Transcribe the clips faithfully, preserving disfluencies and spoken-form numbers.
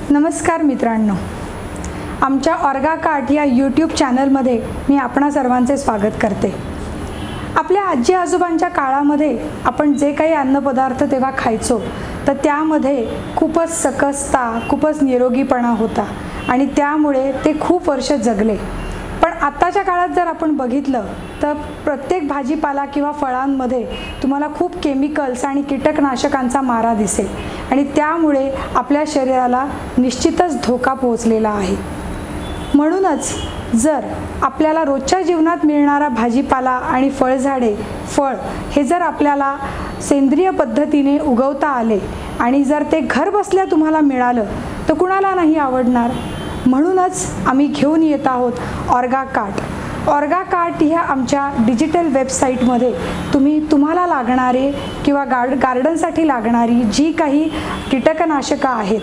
नमस्कार मित्रांनो, आमच्या ऑर्गाकार्ट या यूट्यूब चॅनलमध्ये मी आपणा सर्वांचे स्वागत करते। आपल्या आजी आजोबांच्या काळामध्ये आपण जे काही अन्नपदार्थ तेव्हा खायचो तर त्यामध्ये खूपच सकसता, खूपच निरोगीपणा होता आणि त्यामुळे ते खूप वर्ष जगले। पण आताच्या काळात जर आपण बघितलं तर प्रत्येक भाजीपाला किंवा फळांमध्ये तुम्हाला खूप केमिकल्स आणि कीटकनाशकांचा मारा दिसेल आणि त्यामुळे आपल्या शरीराला निश्चितच धोका पोहोचलेला आहे। म्हणूनच जर आपल्याला रोजच्या जीवनात मिळणारा भाजीपाला आणि फळझाडे, फळ हे जर आपल्याला सेंद्रिय पद्धतीने उगवता आले आणि जर ते घर बसल्या तुम्हाला मिळालं तर कुणाला नाही आवडणार। म्हणूनच आम्ही घेऊन येत आहोत ऑर्गाकार्ट। ऑर्गाकार्ट ह्या आमच्या डिजिटल वेबसाईटमध्ये तुम्ही तुम्हाला लागणारे किंवा गार्ड गार्डनसाठी लागणारी जी काही कीटकनाशकं आहेत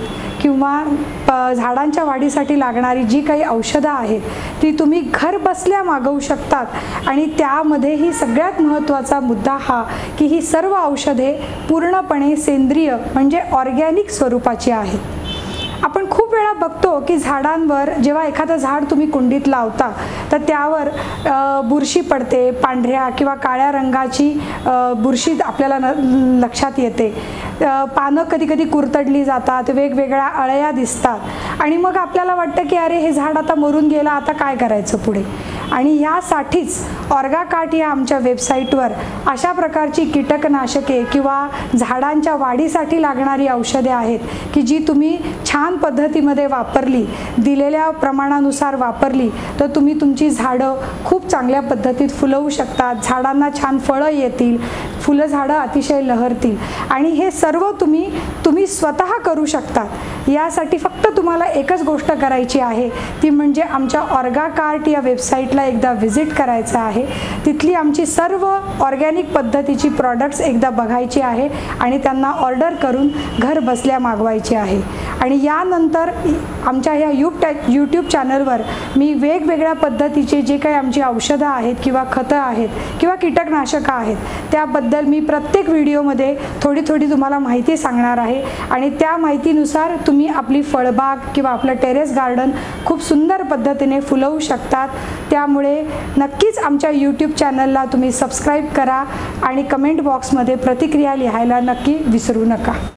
किंवा झाडांच्या वाढीसाठी लागणारी जी काही औषधं आहेत ती तुम्ही घर बसल्या मागवू शकतात। आणि त्यामध्येही सगळ्यात महत्त्वाचा मुद्दा हा की ही सर्व औषधे पूर्णपणे सेंद्रिय म्हणजे ऑर्गॅनिक स्वरूपाची आहेत। आपण खूप वेळा बघतो की झाडांवर जेव्हा एखादं झाड तुम्ही कुंडीत लावता तर त्यावर बुरशी पडते, पांढऱ्या किंवा काळ्या रंगाची बुरशी आपल्याला लक्षात येते। पानं कधी कधी कुरतडली जातात, वेगवेगळ्या अळ्या दिसतात आणि मग आपल्याला वाटतं की अरे हे झाड आता मरून गेलं, आता काय करायचं पुढे। आणि यासाठीच ऑर्गाकार्ट या आमच्या वेबसाईटवर अशा प्रकारची कीटकनाशके किंवा झाडांच्या वाढीसाठी लागणारी औषधे आहेत की जी तुम्ही छान पद्धतीमध्ये वापरली, दिलेल्या प्रमाणानुसार वापरली तर तुम्ही तुमची झाडं खूप चांगल्या पद्धतीत फुलवू शकतात, झाडांना छान फळं येतील, फुलं झाडं अतिशय लहरतील आणि हे सर्व तुम्ही तुम्ही स्वतः करू शकतात। यासाठी फक्त तुम्हाला एकच गोष्ट करायची आहे ती म्हणजे आमच्या ऑर्गाकार्ट या वेबसाईटला एकदा व्हिजिट करायचं आहे। तिथली आमची सर्व ऑर्गॅनिक पद्धतीची प्रॉडक्ट्स एकदा बघायची आहे आणि त्यांना ऑर्डर करून घर बसल्या मागवायची आहे। आणि यानंतर आमच्या ह्या यूट यूट्यूब चॅनलवर मी वेगवेगळ्या पद्धतीचे जे काही आमची औषधं आहेत किंवा खतं आहेत किंवा कीटकनाशकं आहेत त्याबद्दल मी प्रत्येक व्हिडिओमध्ये थोडी थोडी तुम्हाला माहिती सांगणार आहे आणि त्या माहितीनुसार तुम्ही आपली फळबाग किंवा आपलं टेरेस गार्डन खूप सुंदर पद्धतीने फुलवू शकतात। त्यामुळे नक्कीच आमच्या यूट्यूब चॅनलला तुम्ही सबस्क्राईब करा आणि कमेंट बॉक्समध्ये प्रतिक्रिया लिहायला नक्की विसरू नका।